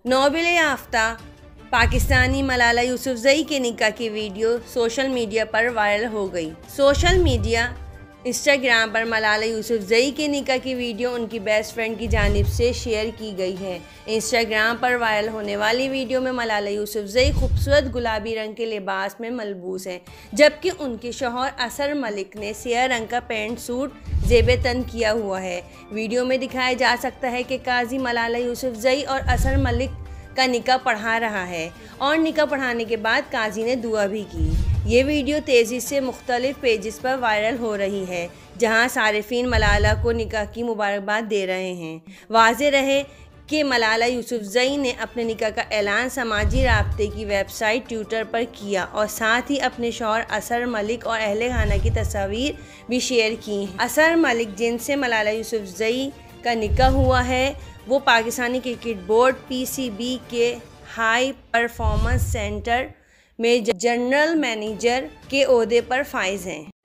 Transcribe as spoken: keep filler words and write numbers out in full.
Nobel याफ्ता पाकिस्तानी मलाला यूसुफजई के निकाह की वीडियो सोशल मीडिया पर वायरल हो गई। सोशल मीडिया इंस्टाग्राम पर मलाला यूसुफजई के निकाह की वीडियो उनकी बेस्ट फ्रेंड की जानिब से शेयर की गई है। इंस्टाग्राम पर वायरल होने वाली वीडियो में मलाला यूसुफजई खूबसूरत गुलाबी रंग के लिबास में मलबूस हैं, जबकि उनके शौहर असर मलिक ने सियाह रंग का पैंट सूट ज़ेबे तन किया हुआ है। वीडियो में दिखाया जा सकता है कि काजी मलाला यूसुफजई और असर मलिक का निकाह पढ़ा रहा है और निकाह पढ़ाने के बाद काजी ने दुआ भी की। ये वीडियो तेज़ी से मुख्तलिफ पेजेस पर वायरल हो रही है, जहां सारिफीन मलाला को निकाह की मुबारकबाद दे रहे हैं। वाज़ेह रहे कि मलाला यूसुफजई ने अपने निकाह का ऐलान समाजी राब्ते की वेबसाइट ट्विटर पर किया और साथ ही अपने शौहर असर मलिक और अहले खाना की तस्वीर भी शेयर की हैं। असर मलिक, जिनसे मलाला यूसुफजई का निकाह हुआ है, वो Pakistani cricket board P C B के हाई परफॉर्मेंस सेंटर में जनरल मैनेजर के ओहदे पर फाइज हैं।